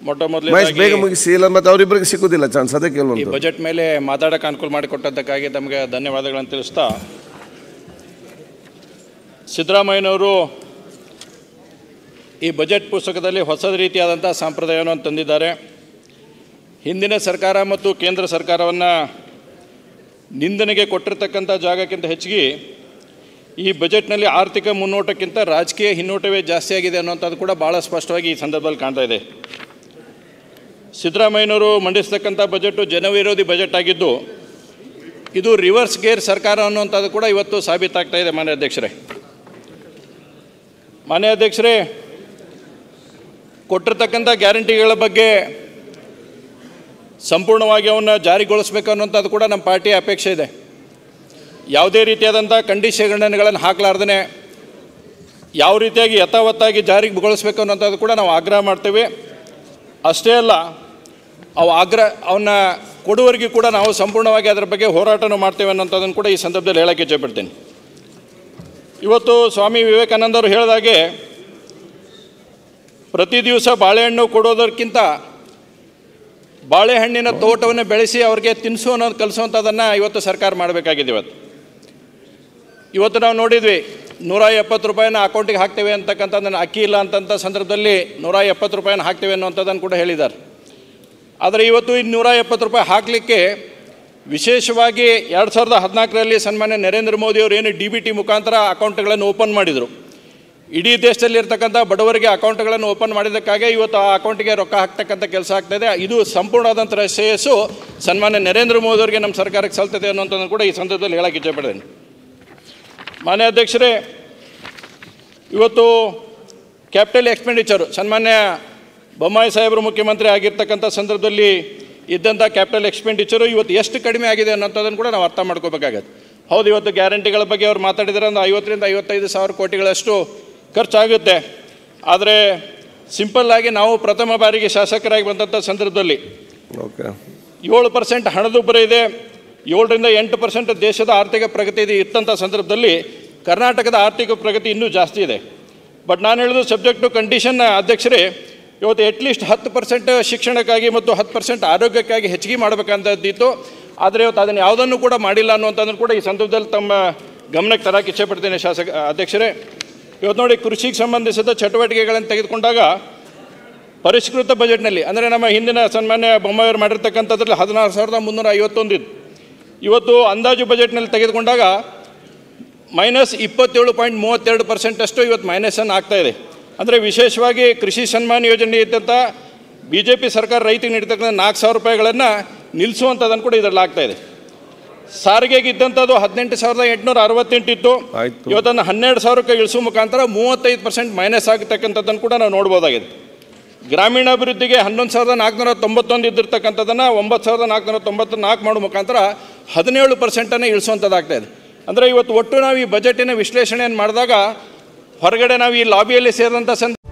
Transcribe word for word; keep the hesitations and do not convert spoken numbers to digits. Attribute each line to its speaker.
Speaker 1: ಮೊಟ್ಟ ಮೊದಲೇ
Speaker 2: ಬೇಗ ಮುಗಿಸಿ, ಇಲ್ಲ ಮತ್ತೆ ಅವರಿಬ್ಬರಿಗೆ ಸಿಕ್ಕುದಿಲ್ಲ ಚಾನ್ಸ್, ಅದಕ್ಕೆ
Speaker 1: ಈ ಬಜೆಟ್ ಮೇಲೆ ಮಾತಾಡೋಕೆ ಅನುಕೂಲ ಮಾಡಿಕೊಟ್ಟದ್ದಕ್ಕಾಗಿ ತಮಗೆ ಧನ್ಯವಾದಗಳನ್ನು ತಿಳಿಸ್ತಾ, ಸಿದ್ದರಾಮಯ್ಯನವರು ಈ ಬಜೆಟ್ ಪುಸ್ತಕದಲ್ಲಿ ಹೊಸ ರೀತಿಯಾದಂಥ ಸಂಪ್ರದಾಯವನ್ನು ತಂದಿದ್ದಾರೆ. ಹಿಂದಿನ ಸರ್ಕಾರ ಮತ್ತು ಕೇಂದ್ರ ಸರ್ಕಾರವನ್ನು ನಿಂದನೆಗೆ ಕೊಟ್ಟಿರ್ತಕ್ಕಂಥ ಜಾಗಕ್ಕಿಂತ ಹೆಚ್ಚಿಗೆ ಈ ಬಜೆಟ್ನಲ್ಲಿ ಆರ್ಥಿಕ ಮುನ್ನೋಟಕ್ಕಿಂತ ರಾಜಕೀಯ ಹಿನ್ನೋಟವೇ ಜಾಸ್ತಿ ಆಗಿದೆ ಅನ್ನೋಂಥದ್ದು ಕೂಡ ಭಾಳ ಸ್ಪಷ್ಟವಾಗಿ ಈ ಸಂದರ್ಭದಲ್ಲಿ ಕಾಣ್ತಾ ಇದೆ. ಸಿದ್ದರಾಮಯ್ಯನವರು ಮಂಡಿಸ್ತಕ್ಕಂಥ ಬಜೆಟು ಜನವಿರೋಧಿ ಬಜೆಟ್ ಆಗಿದ್ದು, ಇದು ರಿವರ್ಸ್ ಗೇರ್ ಸರ್ಕಾರ ಅನ್ನುವಂಥದ್ದು ಕೂಡ ಇವತ್ತು ಸಾಬೀತಾಗ್ತಾ ಇದೆ. ಮಾನ್ಯ ಅಧ್ಯಕ್ಷರೇ ಮಾನ್ಯ ಅಧ್ಯಕ್ಷರೇ ಕೊಟ್ಟಿರ್ತಕ್ಕಂಥ ಗ್ಯಾರಂಟಿಗಳ ಬಗ್ಗೆ ಸಂಪೂರ್ಣವಾಗಿ ಅವನ್ನ ಜಾರಿಗೊಳಿಸಬೇಕು ಅನ್ನುವಂಥದ್ದು ಕೂಡ ನಮ್ಮ ಪಾರ್ಟಿಯ ಅಪೇಕ್ಷೆ ಇದೆ. ಯಾವುದೇ ರೀತಿಯಾದಂಥ ಕಂಡೀಷನ್ಗಳನ್ನು ಹಾಕಲಾರ್ದೇ ಯಾವ ರೀತಿಯಾಗಿ ಯಥಾವತ್ತಾಗಿ ಜಾರಿಗೊಳಿಸಬೇಕು ಅನ್ನೋಂಥದ್ದು ಕೂಡ ನಾವು ಆಗ್ರಹ ಮಾಡ್ತೇವೆ. ಅಷ್ಟೇ ಅಲ್ಲ, ಅವು ಆಗ್ರಹ ಅವನ್ನ ಕೊಡುವವರೆಗೂ ಕೂಡ ನಾವು ಸಂಪೂರ್ಣವಾಗಿ ಅದರ ಬಗ್ಗೆ ಹೋರಾಟನೂ ಮಾಡ್ತೇವೆ ಅನ್ನೋಂಥದ್ದನ್ನು ಕೂಡ ಈ ಸಂದರ್ಭದಲ್ಲಿ ಹೇಳೋಕ್ಕೆ ಇಚ್ಛೆಪಡ್ತೀನಿ. ಇವತ್ತು ಸ್ವಾಮಿ ವಿವೇಕಾನಂದರು ಹೇಳಿದಾಗೆ ಪ್ರತಿ ದಿವಸ ಬಾಳೆಹಣ್ಣು ಕೊಡೋದಕ್ಕಿಂತ ಬಾಳೆಹಣ್ಣಿನ ತೋಟವನ್ನು ಬೆಳೆಸಿ ಅವ್ರಿಗೆ ತಿನ್ನಿಸು ಅನ್ನೋದು ಕಲಿಸುವಂಥದ್ದನ್ನು ಇವತ್ತು ಸರ್ಕಾರ ಮಾಡಬೇಕಾಗಿದೆ. ಇವತ್ತು ಇವತ್ತು ನಾವು ನೋಡಿದ್ವಿ, ನೂರ ಎಪ್ಪತ್ತು ರೂಪಾಯಿನ ಅಕೌಂಟಿಗೆ ಹಾಕ್ತೇವೆ ಅಂತಕ್ಕಂಥದ್ದನ್ನು, ಅಕ್ಕಿ ಇಲ್ಲ ಅಂತಂಥ ಸಂದರ್ಭದಲ್ಲಿ ನೂರ ಎಪ್ಪತ್ತು ರೂಪಾಯಿನ ಹಾಕ್ತೇವೆ ಅನ್ನುವಂಥದ್ದನ್ನು ಕೂಡ ಹೇಳಿದ್ದಾರೆ. ಆದರೆ ಇವತ್ತು ಈ ನೂರ ಎಪ್ಪತ್ತು ರೂಪಾಯಿ ಹಾಕಲಿಕ್ಕೆ ವಿಶೇಷವಾಗಿ ಎರಡು ಸಾವಿರದ ಹದಿನಾಲ್ಕರಲ್ಲಿ ಸನ್ಮಾನ್ಯ ನರೇಂದ್ರ ಮೋದಿಯವರು ಏನು ಡಿ ಬಿ ಟಿ ಮುಖಾಂತರ ಅಕೌಂಟ್ಗಳನ್ನು ಓಪನ್ ಮಾಡಿದರು. ಇಡೀ ದೇಶದಲ್ಲಿರ್ತಕ್ಕಂಥ ಬಡವರಿಗೆ ಅಕೌಂಟ್ಗಳನ್ನು ಓಪನ್ ಮಾಡಿದ್ದಕ್ಕಾಗಿ ಇವತ್ತು ಆ ಅಕೌಂಟಿಗೆ ರೊಕ್ಕ ಹಾಕ್ತಕ್ಕಂಥ ಕೆಲಸ ಆಗ್ತಾಯಿದೆ. ಇದು ಸಂಪೂರ್ಣವಾದಂಥ ಶ್ರೇಯಸ್ಸು ಸನ್ಮಾನ್ಯ ನರೇಂದ್ರ ಮೋದಿಯವರಿಗೆ ನಮ್ಮ ಸರ್ಕಾರಕ್ಕೆ ಸಲ್ತದೆ ಅನ್ನೋಂಥದ್ದನ್ನು ಕೂಡ ಈ ಸಂದರ್ಭದಲ್ಲಿ ಹೇಳೋಕ್ಕೆ ಇಚ್ಛೆಪಡ್ತೇನೆ. ಮಾನ್ಯ ಅಧ್ಯಕ್ಷರೇ, ಇವತ್ತು ಕ್ಯಾಪಿಟಲ್ ಎಕ್ಸ್ಪೆಂಡಿಚರು ಸನ್ಮಾನ್ಯ ಬೊಮ್ಮಾಯಿ ಸಾಹೇಬರು ಮುಖ್ಯಮಂತ್ರಿ ಆಗಿರ್ತಕ್ಕಂಥ ಸಂದರ್ಭದಲ್ಲಿ ಇದ್ದಂಥ ಕ್ಯಾಪಿಟಲ್ ಎಕ್ಸ್ಪೆಂಡಿಚರು ಇವತ್ತು ಎಷ್ಟು ಕಡಿಮೆ ಆಗಿದೆ ಅನ್ನೋಂಥದ್ದನ್ನು ಕೂಡ ನಾವು ಅರ್ಥ ಮಾಡ್ಕೋಬೇಕಾಗತ್ತೆ. ಹೌದು, ಇವತ್ತು ಗ್ಯಾರಂಟಿಗಳ ಬಗ್ಗೆ ಅವ್ರು ಮಾತಾಡಿದರೆ ಒಂದು ಐವತ್ತರಿಂದ ಐವತ್ತೈದು ಸಾವಿರ ಕೋಟಿಗಳಷ್ಟು ಖರ್ಚಾಗುತ್ತೆ. ಆದರೆ ಸಿಂಪಲ್ಲಾಗಿ ನಾವು ಪ್ರಥಮ ಬಾರಿಗೆ ಶಾಸಕರಾಗಿ ಬಂದಂಥ ಸಂದರ್ಭದಲ್ಲಿ ಏಳು ಪರ್ಸೆಂಟ್ ಹಣದುಬ್ಬರ ಇದೆ, ಏಳರಿಂದ ಎಂಟು ಪರ್ಸೆಂಟ್ ದೇಶದ ಆರ್ಥಿಕ ಪ್ರಗತಿ ಇದೆ ಇತ್ತಂಥ ಸಂದರ್ಭದಲ್ಲಿ ಕರ್ನಾಟಕದ ಆರ್ಥಿಕ ಪ್ರಗತಿ ಇನ್ನೂ ಜಾಸ್ತಿ ಇದೆ. ಬಟ್ ನಾನು ಹೇಳೋದು ಸಬ್ಜೆಕ್ಟ್ ಟು ಕಂಡೀಷನ್ ಅಧ್ಯಕ್ಷರೇ, ಇವತ್ತು ಅಟ್ಲೀಸ್ಟ್ ಹತ್ತು ಪರ್ಸೆಂಟ್ ಶಿಕ್ಷಣಕ್ಕಾಗಿ ಮತ್ತು ಹತ್ತು ಪರ್ಸೆಂಟ್ ಆರೋಗ್ಯಕ್ಕಾಗಿ ಹೆಚ್ಚಿಗೆ ಮಾಡಬೇಕಂತದ್ದಿತ್ತು. ಆದರೆ ಇವತ್ತು ಅದನ್ನು ಯಾವುದನ್ನು ಕೂಡ ಮಾಡಿಲ್ಲ ಅನ್ನುವಂಥದ್ದನ್ನು ಕೂಡ ಈ ಸಂದರ್ಭದಲ್ಲಿ ತಮ್ಮ ಗಮನಕ್ಕೆ ತರಕ್ಕೆ ಇಚ್ಛೆಪಡ್ತೇನೆ ಶಾಸಕ ಅಧ್ಯಕ್ಷರೇ. ಇವತ್ತು ನೋಡಿ, ಕೃಷಿಗೆ ಸಂಬಂಧಿಸಿದ ಚಟುವಟಿಕೆಗಳನ್ನು ತೆಗೆದುಕೊಂಡಾಗ ಪರಿಷ್ಕೃತ ಬಜೆಟ್ನಲ್ಲಿ, ಅಂದರೆ ನಮ್ಮ ಹಿಂದಿನ ಸನ್ಮಾನ್ಯ ಬೊಮ್ಮಾಯಿಯವರು ಮಾಡಿರ್ತಕ್ಕಂಥದ್ರಲ್ಲಿ ಹದಿನಾರು ಸಾವಿರದ ಮುನ್ನೂರ ಐವತ್ತೊಂದು ಇತ್ತು. ಇವತ್ತು ಅಂದಾಜು ಬಜೆಟ್ನಲ್ಲಿ ತೆಗೆದುಕೊಂಡಾಗ ಮೈನಸ್ ಇಪ್ಪತ್ತೇಳು ಪಾಯಿಂಟ್ ಮೂವತ್ತೆರಡು ಪರ್ಸೆಂಟಷ್ಟು ಇವತ್ತು ಮೈನಸನ್ನು ಆಗ್ತಾಯಿದೆ. ಅಂದರೆ ವಿಶೇಷವಾಗಿ ಕೃಷಿ ಸನ್ಮಾನ ಯೋಜನೆ ಇದ್ದಂಥ ಬಿ ಜೆ ಪಿ ಸರ್ಕಾರ ರೈತರಿಗೆ ನೀಡ್ತಕ್ಕಂಥ ನಾಲ್ಕು ಸಾವಿರ ರೂಪಾಯಿಗಳನ್ನು ನಿಲ್ಲಿಸುವಂಥದ್ದನ್ನು ಕೂಡ ಇದರಲ್ಲಿ ಆಗ್ತಾಯಿದೆ. ಸಾರಿಗೆಗೆ ಇದ್ದಂಥದ್ದು ಹದಿನೆಂಟು ಸಾವಿರದ ಎಂಟುನೂರ ಅರವತ್ತೆಂಟು ಇತ್ತು, ಇವತ್ತನ್ನು ಹನ್ನೆರಡು ಸಾವಿರಕ್ಕೆ ಇಳಿಸುವ ಮುಖಾಂತರ ಮೂವತ್ತೈದು ಪರ್ಸೆಂಟ್ ಮೈನಸ್ ಆಗತಕ್ಕಂಥದ್ದನ್ನು ಕೂಡ ನಾವು ನೋಡ್ಬೋದಾಗಿದೆ. ಗ್ರಾಮೀಣಾಭಿವೃದ್ಧಿಗೆ ಹನ್ನೊಂದು ಸಾವಿರದ ನಾಲ್ಕುನೂರ ತೊಂಬತ್ತೊಂದು ಇದ್ದಿರ್ತಕ್ಕಂಥದ್ದನ್ನು ಒಂಬತ್ತು ಸಾವಿರದ ನಾಲ್ಕುನೂರ ತೊಂಬತ್ತು ನಾಲ್ಕು ಮಾಡೋ ಮುಖಾಂತರ ಹದಿನೇಳು ಪರ್ಸೆಂಟನ್ನು ಇಳಿಸುವಂಥದ್ದಾಗ್ತಾಯಿದೆ. ಅಂದರೆ ಇವತ್ತು ಒಟ್ಟು ನಾವು ಈ ಬಜೆಟಿನ ವಿಶ್ಲೇಷಣೆಯನ್ನು ಮಾಡಿದಾಗ ಹೊರಗಡೆ ನಾವು ಈ ಲಾಬಿಯಲ್ಲಿ ಸೇರಿದಂಥ ಸಂದ